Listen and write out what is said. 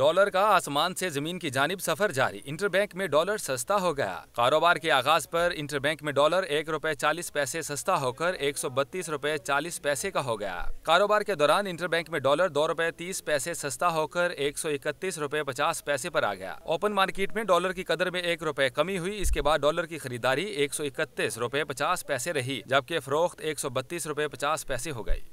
Dollar का आसमान से जमीन की जानिब सफर जारी। इंटरबैंक में डॉलर सस्ता हो गया। कारोबार के आगाज पर इंटरबैंक में डॉलर ₹1.40 सस्ता होकर ₹132.40 का हो गया। कारोबार के दौरान इंटरबैंक में डॉलर ₹2.30 सस्ता होकर ₹131.50 पर आ गया। ओपन मार्केट में डॉलर की कदर में ₹1 कमी हुई। इसके बाद डॉलर की खरीदारी ₹131.50 रही, जबकि फरोख्त ₹132.50 हो गई।